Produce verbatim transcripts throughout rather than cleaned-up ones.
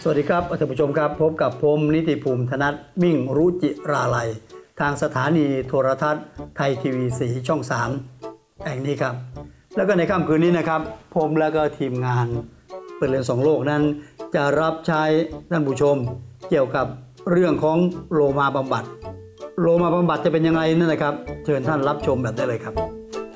สวัสดีครับท่านผู้ชมครับพบกับผมนิติภูมิธนัทมิ่งรุจิราลัยทางสถานีโทรทัศน์ไทยทีวีสีช่องสามแห่งนี้ครับแล้วก็ในค่ำคืนนี้นะครับผมและก็ทีมงานเปิดเรียนสองโลกนั้นจะรับใช้ท่านผู้ชมเกี่ยวกับเรื่องของโลมาบำบัดโลมาบำบัดจะเป็นยังไงนั่นนะครับเชิญท่านรับชมแบบได้เลยครับ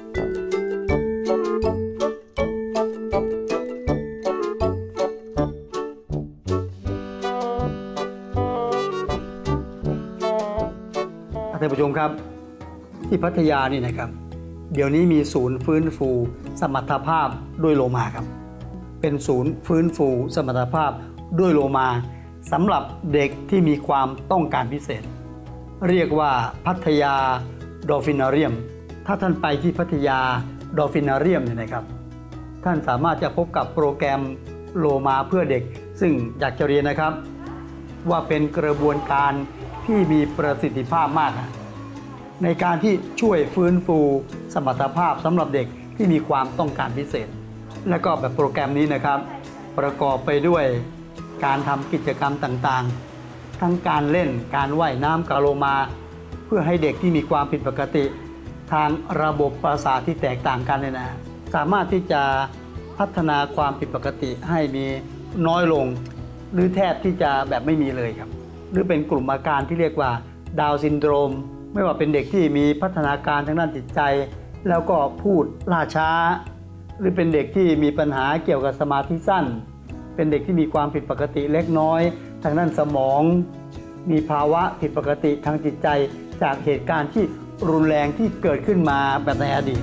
ท่านผู้ชมครับที่พัทยานี่นะครับเดี๋ยวนี้มีศูนย์ฟื้นฟูสมรรถภาพด้วยโลมาครับเป็นศูนย์ฟื้นฟูสมรรถภาพด้วยโลมาสำหรับเด็กที่มีความต้องการพิเศษเรียกว่าพัทยาดอลฟินาเรียมถ้าท่านไปที่พัทยาดอลฟินาเรียมเนี่ยนะครับท่านสามารถจะพบกับโปรแกรมโลมาเพื่อเด็กซึ่งอยากจะเรียนนะครับว่าเป็นกระบวนการที่มีประสิทธิภาพมากในการที่ช่วยฟื้นฟูสมรรถภาพสำหรับเด็กที่มีความต้องการพิเศษและก็แบบโปรแกรมนี้นะครับประกอบไปด้วยการทำกิจกรรมต่างๆทั้งการเล่นการว่ายน้ำกับโลมาเพื่อให้เด็กที่มีความผิดปกติทางระบบประสาทที่แตกต่างกันเนี่ยนะสามารถที่จะพัฒนาความผิดปกติให้มีน้อยลงหรือแทบที่จะแบบไม่มีเลยครับหรือเป็นกลุ่มอาการที่เรียกว่าดาวน์ซินโดรมไม่ว่าเป็นเด็กที่มีพัฒนาการทางด้านจิตใจแล้วก็พูดล่าช้าหรือเป็นเด็กที่มีปัญหาเกี่ยวกับสมาธิสั้นเป็นเด็กที่มีความผิดปกติเล็กน้อยทางด้านสมองมีภาวะผิดปกติทางจิตใจจากเหตุการณ์ที่รุนแรงที่เกิดขึ้นมาแบบในอดีต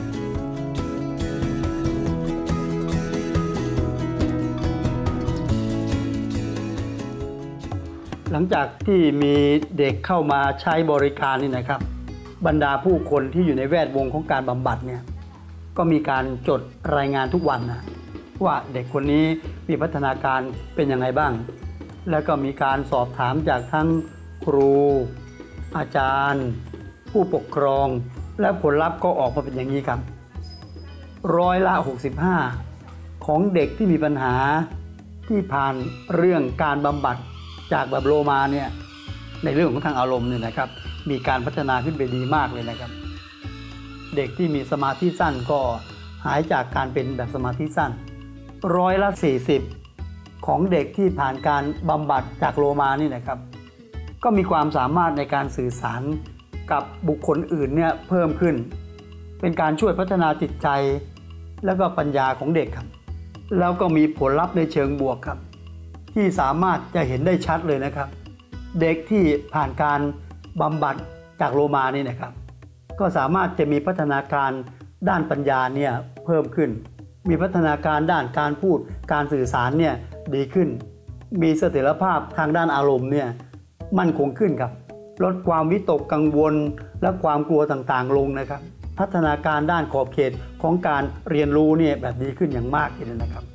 หลังจากที่มีเด็กเข้ามาใช้บริการนี่นะครับบรรดาผู้คนที่อยู่ในแวดวงของการบำบัดเนี่ยก็มีการจดรายงานทุกวันนะว่าเด็กคนนี้มีพัฒนาการเป็นยังไงบ้างแล้วก็มีการสอบถามจากทั้งครูอาจารย์ผู้ปกครองและผลลัพธ์ก็ออกมาเป็นอย่างนี้ครับร้อยละหกสิบห้าของเด็กที่มีปัญหาที่ผ่านเรื่องการบำบัดจากแบบโลมาเนี่ยในเรื่องของทางอารมณ์เนี่ยนะครับมีการพัฒนาขึ้นไปดีมากเลยนะครับเด็กที่มีสมาธิสั้นก็หายจากการเป็นแบบสมาธิสั้นร้อยละสี่สิบของเด็กที่ผ่านการบำบัดจากโลมานี่นะครับก็มีความสามารถในการสื่อสารกับบุคคลอื่นเนี่ยเพิ่มขึ้นเป็นการช่วยพัฒนาจิตใจแล้วก็ปัญญาของเด็กครับแล้วก็มีผลลัพธ์ในเชิงบวกครับที่สามารถจะเห็นได้ชัดเลยนะครับเด็กที่ผ่านการบำบัดจากโลมานี่นะครับก็สามารถจะมีพัฒนาการด้านปัญญาเนี่ยเพิ่มขึ้นมีพัฒนาการด้านการพูดการสื่อสารเนี่ยดีขึ้นมีเสถียรภาพทางด้านอารมณ์เนี่ยมั่นคงขึ้นครับลดความวิตกกังวลและความกลัวต่างๆลงนะครับพัฒนาการด้านขอบเขตของการเรียนรู้เนี่ยแบบดีขึ้นอย่างมากเลยนะครับ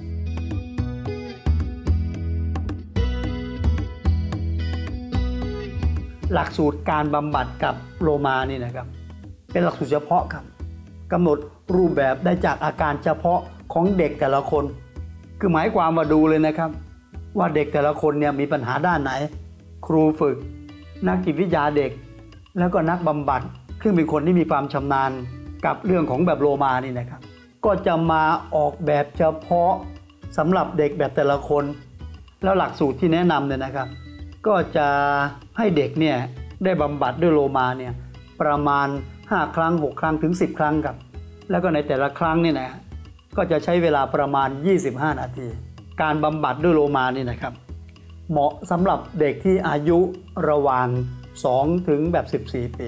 หลักสูตรการบำบัดกับโลมานี่นะครับเป็นหลักสูตรเฉพาะครับกำหนดรูปแบบได้จากอาการเฉพาะของเด็กแต่ละคนคือหมายความว่าดูเลยนะครับว่าเด็กแต่ละคนเนี่ยมีปัญหาด้านไหนครูฝึกนักจิตวิทยาเด็กแล้วก็นักบำบัดซึ่งเป็นคนที่มีความชำนาญกับเรื่องของแบบโลมานี่นะครับก็จะมาออกแบบเฉพาะสำหรับเด็กแบบแต่ละคนแล้วหลักสูตรที่แนะนำเนี่ยนะครับก็จะให้เด็กเนี่ยได้บำบัดด้วยโลมาเนี่ยประมาณห้าครั้งหกครั้งถึงสิบครั้งครับแล้วก็ในแต่ละครั้งเนี่ยนะก็จะใช้เวลาประมาณยี่สิบห้านาทีการบำบัดด้วยโลมานี่นะครับเหมาะสำหรับเด็กที่อายุระหว่างสองถึงแบบสิบสี่ปี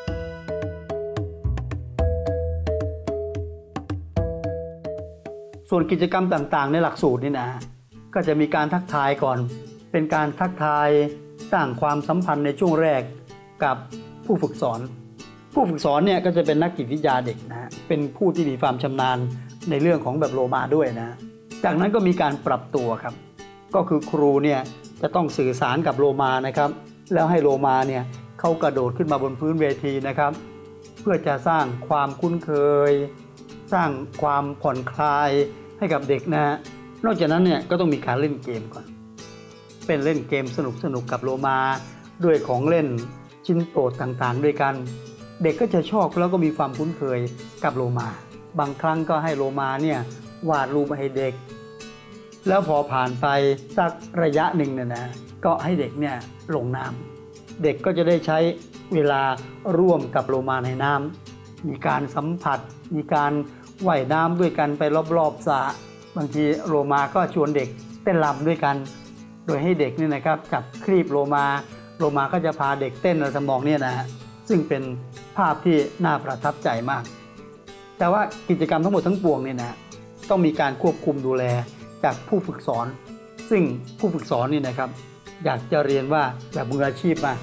ส่วนกิจกรรมต่างๆในหลักสูตรนี่นะก็จะมีการทักทายก่อนเป็นการทักทายสร้างความสัมพันธ์ในช่วงแรกกับผู้ฝึกสอนผู้ฝึกสอนเนี่ยก็จะเป็นนักจิตวิทยาเด็กนะเป็นผู้ที่มีความชำนาญในเรื่องของแบบโลมาด้วยนะจากนั้นก็มีการปรับตัวครับก็คือครูเนี่ยจะต้องสื่อสารกับโลมานะครับแล้วให้โลมาเนี่ยเขากระโดดขึ้นมาบนพื้นเวทีนะครับเพื่อจะสร้างความคุ้นเคยสร้างความผ่อนคลายให้กับเด็กนะนอกจากนั้นเนี่ยก็ต้องมีการเล่นเกมก่อนเป็นเล่นเกมสนุกสนุกกับโลมาด้วยของเล่นชิ้นโปรดต่างๆด้วยกันเด็กก็จะชอบแล้วก็มีความคุ้นเคยกับโลมาบางครั้งก็ให้โลมาเนี่ยวาดรูปให้เด็กแล้วพอผ่านไปสักระยะหนึ่งเนี่ยนะก็ให้เด็กเนี่ยลงน้ำเด็กก็จะได้ใช้เวลาร่วมกับโลมาในน้ำมีการสัมผัสมีการว่ายน้ำด้วยกันไปรอบๆสระบางทีโลมาก็ชวนเด็กเต้นรำด้วยกันโดยให้เด็กนี่นะครับจับครีบโลมาโลมาก็จะพาเด็กเต้นอะไรทำนองนี้นะฮะซึ่งเป็นภาพที่น่าประทับใจมากแต่ว่ากิจกรรมทั้งหมดทั้งปวงเนี่ยนะต้องมีการควบคุมดูแลจากผู้ฝึกสอนซึ่งผู้ฝึกสอนนี่นะครับอยากจะเรียนว่าแบบมืออาชีพมาก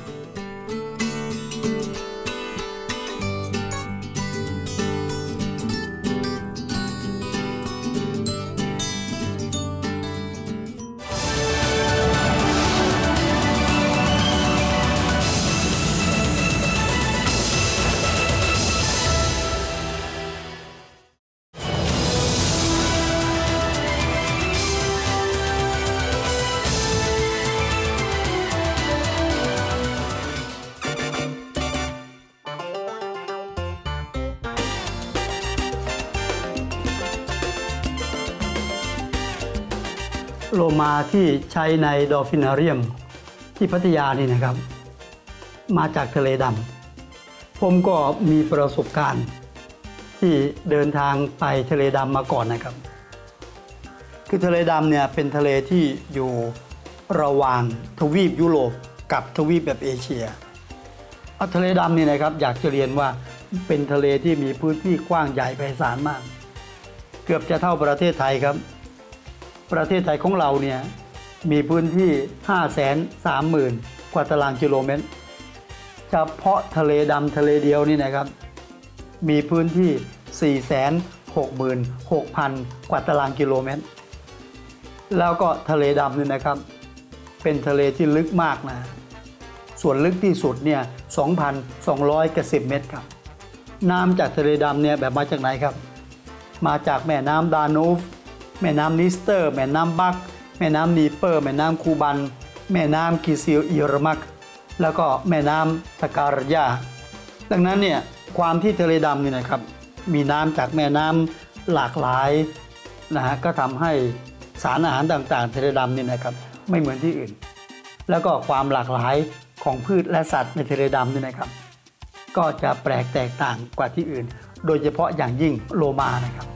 โลมาที่ใช้ในดอลฟินาเรียมที่พัทยานี่นะครับมาจากทะเลดำผมก็มีประสบการณ์ที่เดินทางไปทะเลดำมาก่อนนะครับคือทะเลดำเนี่ยเป็นทะเลที่อยู่ระหว่างทวีปยุโรปกับทวีปแบบเอเชียทะเลดำนี่นะครับอยากจะเรียนว่าเป็นทะเลที่มีพื้นที่กว้างใหญ่ไพศาลมากเกือบจะเท่าประเทศไทยครับประเทศไทยของเราเนี่ยมีพื้นที่ ห้าแสนสามหมื่น กว่าตารางกิโลเมตรเฉพาะทะเลดำทะเลเดียวนี่นะครับมีพื้นที่ สี่แสนหกหมื่นหกพัน กว่าตารางกิโลเมตรแล้วก็ทะเลดำนี่นะครับเป็นทะเลที่ลึกมากนะส่วนลึกที่สุดเนี่ย สองพันสองร้อยเจ็ดสิบ เมตรครับน้ำจากทะเลดำเนี่ยแบบมาจากไหนครับมาจากแม่น้ำดานูฟแม่น้ำนิสเตอร์แม่น้ำบักแม่น้ำนีเปอร์แม่น้ำคูบันแม่น้ำกิซิลอิรมักแล้วก็แม่น้ำสการยาดังนั้นเนี่ยความที่ทะเลดำนี่นะครับมีน้ำจากแม่น้ำหลากหลายนะฮะก็ทำให้สารอาหารต่างๆทะเลดำนี่นะครับไม่เหมือนที่อื่นแล้วก็ความหลากหลายของพืชและสัตว์ในทะเลดำนี่นะครับก็จะแปลกแตกต่างกว่าที่อื่นโดยเฉพาะอย่างยิ่งโลมานะครับ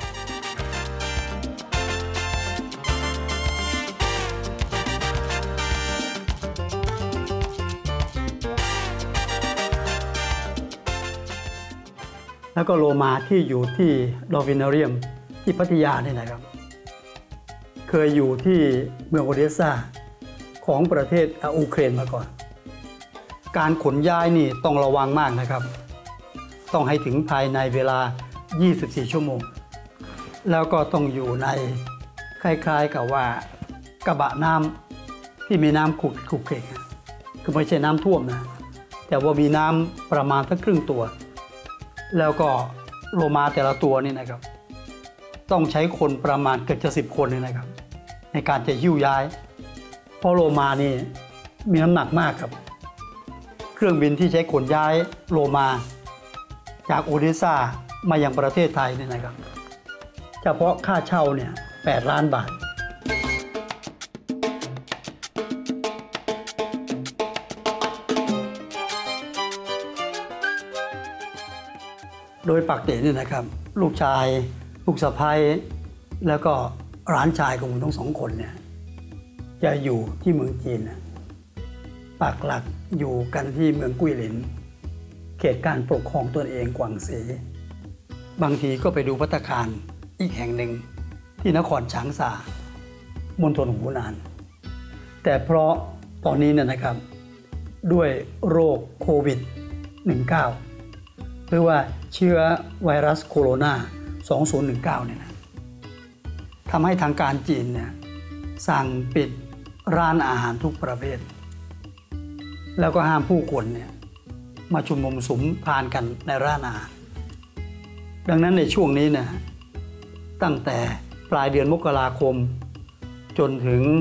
แล้วก็โลมาที่อยู่ที่ดอลฟินาเรียมที่พัทยาเนี่ยนะครับเคยอยู่ที่เมืองโอเดสซาของประเทศยูเครนมาก่อนการขนย้ายนี่ต้องระวังมากนะครับต้องให้ถึงภายในเวลายี่สิบสี่ชั่วโมงแล้วก็ต้องอยู่ในคล้ายๆกับว่ากระบะน้ำที่มีน้ำขุกขุกเขกคือไม่ใช่น้ำท่วมนะแต่ว่ามีน้ำประมาณสักครึ่งตัวแล้วก็โลมาแต่ละตัวนี่นะครับต้องใช้คนประมาณเกือบจะสิบคนเลยนะครับในการจะหิ้วย้ายเพราะโลมานี่มีน้ำหนักมากครับเครื่องบินที่ใช้ขนย้ายโลมาจากโอเดสซามายังประเทศไทยนี่นะครับเฉพาะค่าเช่าเนี่ยแปดล้านบาทโดยปกตินี่นะครับลูกชายลูกสะใภ้แล้วก็หลานชายของผมทั้งสองคนเนี่ยจะอยู่ที่เมืองจีนปักหลักอยู่กันที่เมืองกุ้ยหลินเขตการปกครองตนเองกวางซีบางทีก็ไปดูภัตตาคารอีกแห่งหนึ่งที่นครฉางซามณฑลหูหนานแต่เพราะตอนนี้เนี่ยนะครับด้วยโรคโควิด สิบเก้า หรือว่าเชื้อไวรัสโคโรนาสองพันสิบเก้าเนี่ยนะทำให้ทางการจีนเนี่ยสั่งปิดร้านอาหารทุกประเภทแล้วก็ห้ามผู้คนเนี่ยมาชุมนุมสุมทานกันในร้านอาหารดังนั้นในช่วงนี้นะตั้งแต่ปลายเดือนมกราคมจนถึง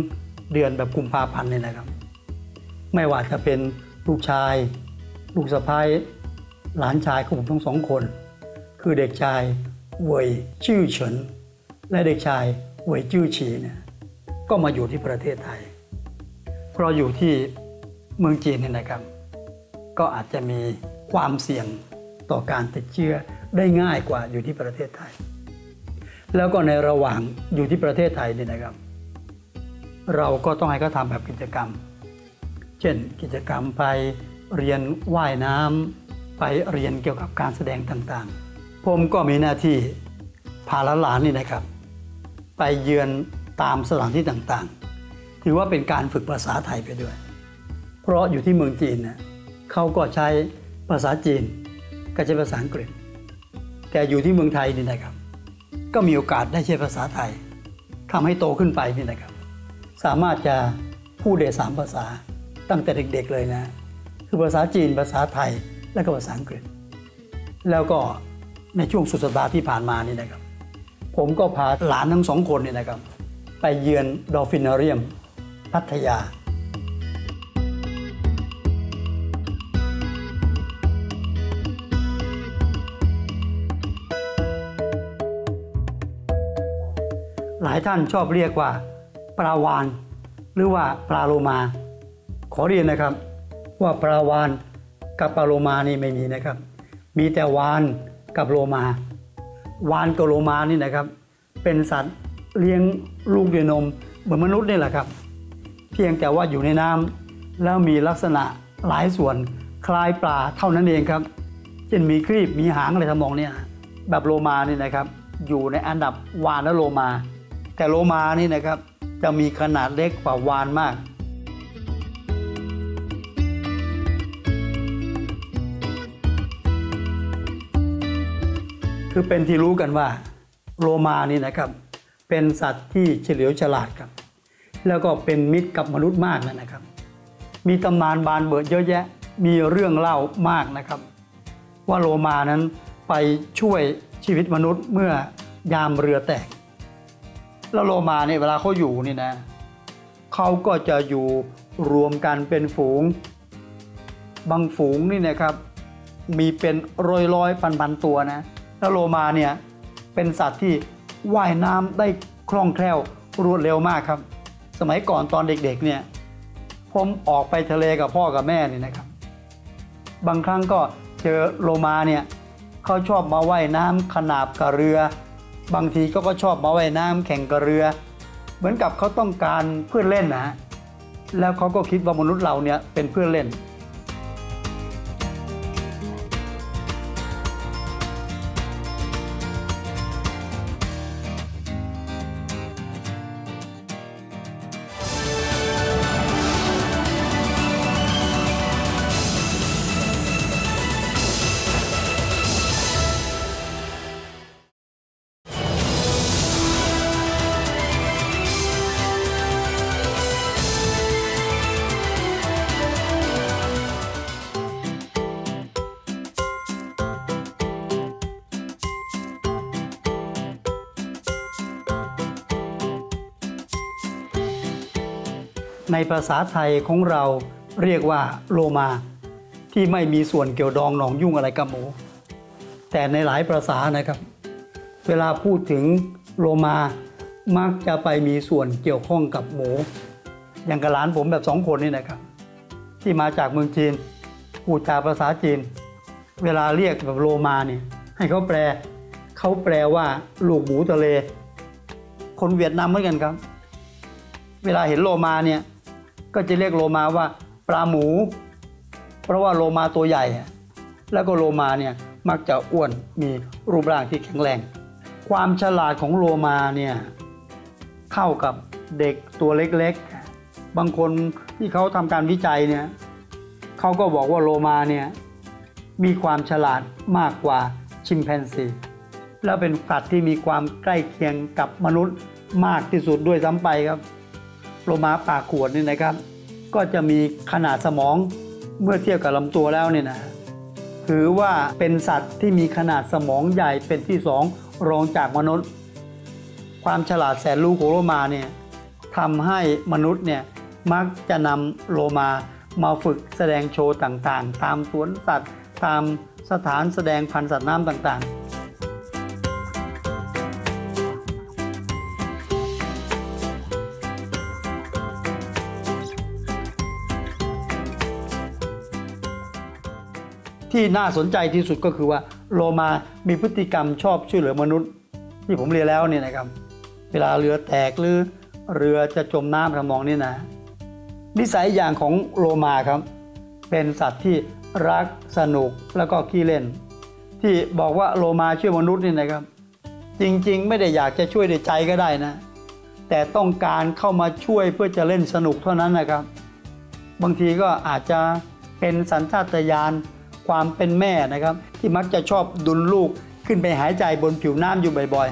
เดือนแบบกุมภาพันธ์เนี่ยนะครับไม่ว่าจะเป็นลูกชายลูกสะใภ้หลานชายของผมทั้งสองคนคือเด็กชายเว่ยจื้อเฉินและเด็กชายเว่ยจื้อฉีเนี่ยก็มาอยู่ที่ประเทศไทยเพราะอยู่ที่เมืองจีนเนี่ยนะครับก็อาจจะมีความเสี่ยงต่อการติดเชื้อได้ง่ายกว่าอยู่ที่ประเทศไทยแล้วก็ในระหว่างอยู่ที่ประเทศไทยเนี่ยนะครับเราก็ต้องให้เขาทำแบบกิจกรรมเช่นกิจกรรมไปเรียนว่ายน้ำไปเรียนเกี่ยวกับการแสดงต่างๆผมก็มีหน้าที่พาหลานๆนี่นะครับไปเยือนตามสถานที่ต่างๆถือว่าเป็นการฝึกภาษาไทยไปด้วยเพราะอยู่ที่เมืองจีนเนี่ยเขาก็ใช้ภาษาจีนก็ใช้ภาษาอังกฤษแต่อยู่ที่เมืองไทยนี่นะครับก็มีโอกาสได้ใช้ภาษาไทยทำให้โตขึ้นไปนี่นะครับสามารถจะพูดได้สามภาษาตั้งแต่เด็กๆเลยนะคือภาษาจีนภาษาไทยและก็ภาษาอังกฤษแล้วก็ในช่วงสุดสัปดาห์ที่ผ่านมานี่นะครับผมก็พาหลานทั้งสองคนนี่นะครับไปเยือนดอลฟินาเรียมพัทยาหลายท่านชอบเรียกว่าปลาวาฬหรือว่าปลาโลมาขอเรียนนะครับว่าปลาวาฬกับปลาโลมานี่ไม่มีนะครับมีแต่วาฬกับโลมาวาฬกับโลมานี่นะครับเป็นสัตว์เลี้ยงลูกด้วยนมเหมือนมนุษย์นี่แหละครับเพียงแต่ว่าอยู่ในน้ำแล้วมีลักษณะหลายส่วนคล้ายปลาเท่านั้นเองครับเช่นมีครีบมีหางอะไรทำนองนี้แบบโลมานี่นะครับอยู่ในอันดับวาฬและโลมาแต่โลมานี่นะครับจะมีขนาดเล็กกว่าวาฬมากคือเป็นที่รู้กันว่าโลมานี่นะครับเป็นสัตว์ที่เฉลียวฉลาดครับแล้วก็เป็นมิตรกับมนุษย์มากนะครับมีตำนานบานเบิดเยอะแยะมีเรื่องเล่ามากนะครับว่าโลมานั้นไปช่วยชีวิตมนุษย์เมื่อยามเรือแตกแล้วโลมาเนี่ยเวลาเขาอยู่นี่นะเขาก็จะอยู่รวมกันเป็นฝูงบางฝูงนี่นะครับมีเป็นร้อยร้อยพันพันตัวนะแล้วโลมาเนี่ยเป็นสัตว์ที่ว่ายน้ำได้คล่องแคล่วรวดเร็วมากครับสมัยก่อนตอนเด็กๆเนี่ยผมออกไปทะเลกับพ่อกับแม่นี่นะครับบางครั้งก็เจอโลมาเนี่ยเขาชอบมาว่ายน้ำขนาบกับเรือบางทีก็ก็ชอบมาว่ายน้ำแข่งกับเรือเหมือนกับเขาต้องการเพื่อนเล่นนะแล้วเขาก็คิดว่ามนุษย์เราเนี่ยเป็นเพื่อนเล่นในภาษาไทยของเราเรียกว่าโลมาที่ไม่มีส่วนเกี่ยวดองหนองยุ่งอะไรกับหมูแต่ในหลายภาษานะครับเวลาพูดถึงโลมามักจะไปมีส่วนเกี่ยวข้องกับหมูอย่างกับหลานผมแบบสองคนนี่นะครับที่มาจากเมืองจีนพูดจาภาษาจีนเวลาเรียกแบบโลมาเนี่ยให้เขาแปลเขาแปลว่าลูกหมูทะเลคนเวียดนามเหมือนกันครับเวลาเห็นโลมาเนี่ยก็จะเรียกโลมาว่าปลาหมูเพราะว่าโลมาตัวใหญ่แล้วก็โลมาเนี่ยมักจะอ้วนมีรูปร่างที่แข็งแรงความฉลาดของโลมาเนี่ยเท่ากับเด็กตัวเล็กๆบางคนที่เขาทำการวิจัยเนี่ยเขาก็บอกว่าโลมาเนี่ยมีความฉลาดมากกว่าชิมแปนซีแล้วเป็นสัตว์ที่มีความใกล้เคียงกับมนุษย์มากที่สุดด้วยซ้ำไปครับโลมาปากขวดนี่นะครับก็จะมีขนาดสมองเมื่อเทียบกับลำตัวแล้วเนี่ยนะถือว่าเป็นสัตว์ที่มีขนาดสมองใหญ่เป็นที่สองรองจากมนุษย์ความฉลาดแสนรู้ของโลมาเนี่ยททำให้มนุษย์เนี่ยมักจะนำโลมามาฝึกแสดงโชว์ต่างๆตามสวนสัตว์ตามสถานแสดงพันธุ์สัตว์น้ำต่างๆที่น่าสนใจที่สุดก็คือว่าโลมามีพฤติกรรมชอบช่วยเหลือมนุษย์ที่ผมเรียนแล้วเนี่ยนะครับเวลาเรือแตกหรือเรือจะจมน้ำทำนองนี้นะนิสัยอย่างของโลมาครับเป็นสัตว์ที่รักสนุกแล้วก็ขี้เล่นที่บอกว่าโลมาช่วยมนุษย์นี่นะครับจริงๆไม่ได้อยากจะช่วยด้วยใจก็ได้นะแต่ต้องการเข้ามาช่วยเพื่อจะเล่นสนุกเท่านั้นนะครับบางทีก็อาจจะเป็นสัญชาตญาณความเป็นแม่นะครับที่มักจะชอบดุลลูกขึ้นไปหายใจบนผิวน้ำอยู่บ่อย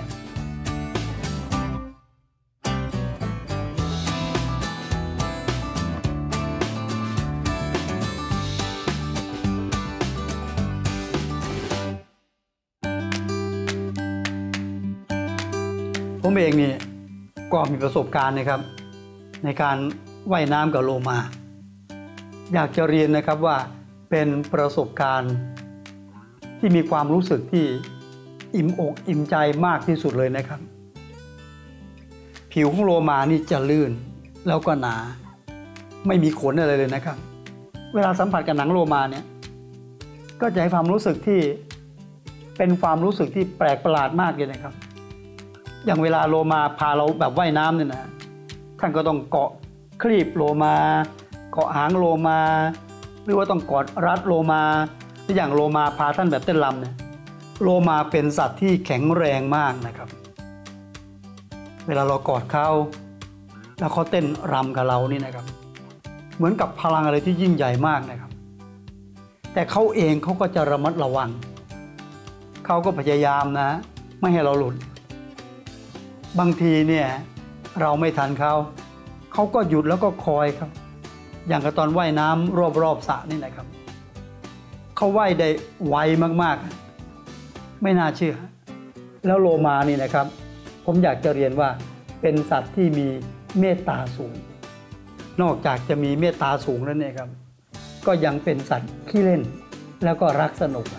ๆผมเองนี่ก็มีประสบการณ์นะครับในการว่ายน้ำกับโลมาอยากจะเรียนนะครับว่าเป็นประสบการณ์ที่มีความรู้สึกที่อิ่มอกอิ่มใจมากที่สุดเลยนะครับผิวของโลมานี่จะลื่นแล้วก็หนาไม่มีขนอะไรเลยนะครับเวลาสัมผัสกับหนังโลมาเนี่ยก็จะให้ความรู้สึกที่เป็นความรู้สึกที่แปลกประหลาดมากเลยนะครับอย่างเวลาโลมาพาเราแบบว่ายน้ำเนี่ยนะท่านก็ต้องเกาะคลีบโลมาเกาะหางโลมาหรือว่าต้องกอดรัดโลมาอย่างโลมาพาท่านแบบเต้นรำเนี่ยโลมาเป็นสัตว์ที่แข็งแรงมากนะครับเวลาเรากอดเขาแล้วเขาเต้นรำกับเรานี่นะครับเหมือนกับพลังอะไรที่ยิ่งใหญ่มากนะครับแต่เขาเองเขาก็จะระมัดระวังเขาก็พยายามนะไม่ให้เราหลุดบางทีเนี่ยเราไม่ทันเขาเขาก็หยุดแล้วก็คอยครับอย่างกับตอนว่ายน้ำรอบๆสระนี่นะครับเขาว่ายได้ไวมากๆไม่น่าเชื่อแล้วโลมานี่นะครับผมอยากจะเรียนว่าเป็นสัตว์ที่มีเมตตาสูงนอกจากจะมีเมตตาสูงแล้วเนี่ยครับก็ยังเป็นสัตว์ขี้เล่นแล้วก็รักสนุก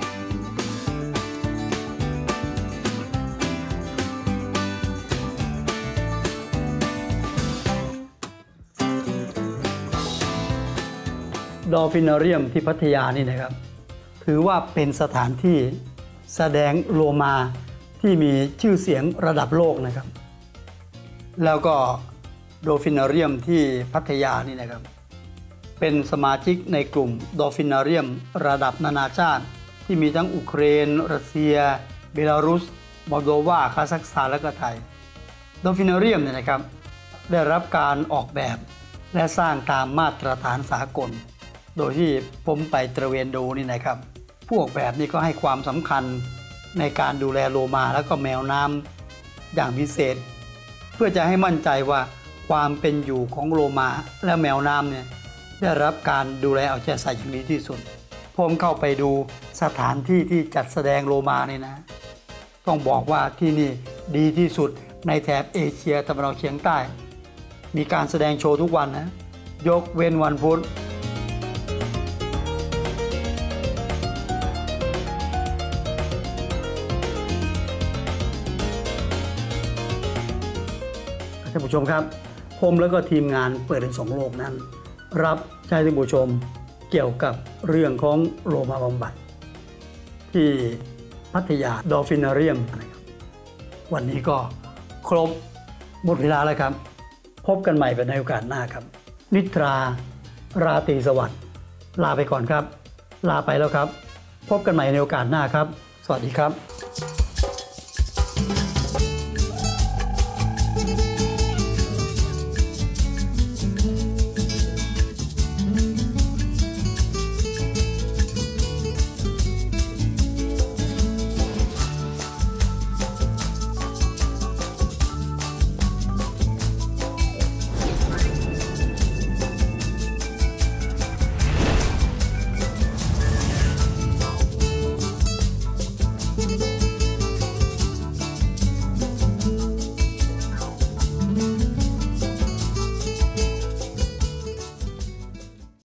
ดอลฟินาเรียมที่พัทยานี่นะครับถือว่าเป็นสถานที่แสดงโลมาที่มีชื่อเสียงระดับโลกนะครับแล้วก็ดอลฟินาเรียมที่พัทยานี่นะครับเป็นสมาชิกในกลุ่มดอลฟินาเรียมระดับนานาชาติที่มีทั้งอุเครนรัสเซียเบลารุสมอลโดวาคาซัคสถานและก็ไทยดอลฟินาเรียมเนี่ยนะครับได้รับการออกแบบและสร้างตามมาตรฐานสากลโดยที่ผมไปตระเวนดูนี่นะครับผู้ออกแบบนี่ก็ให้ความสำคัญในการดูแลโลมาแล้วก็แมวน้ำอย่างพิเศษเพื่อจะให้มั่นใจว่าความเป็นอยู่ของโลมาและแมวน้ำเนี่ยได้รับการดูแลเอาใจใส่อย่างดีที่สุดผมเข้าไปดูสถานที่ที่จัดแสดงโลมานี่นะต้องบอกว่าที่นี่ดีที่สุดในแถบเอเชียตะวันออกเฉียงใต้มีการแสดงโชว์ทุกวันนะยกเว้นวันพุธท่านผู้ชมครับผมแล้วก็ทีมงานเปิดเรียนสองโลกนั้นรับใช้ท่านผู้ชมเกี่ยวกับเรื่องของโลมาบำบัดที่พัทยาดอลฟินาเรียมนะครับวันนี้ก็ครบหมดเวลาแล้วครับพบกันใหม่ในโอกาสหน้าครับนิทราราตรีสวัสดิ์ลาไปก่อนครับลาไปแล้วครับพบกันใหม่ในโอกาสหน้าครับสวัสดีครับ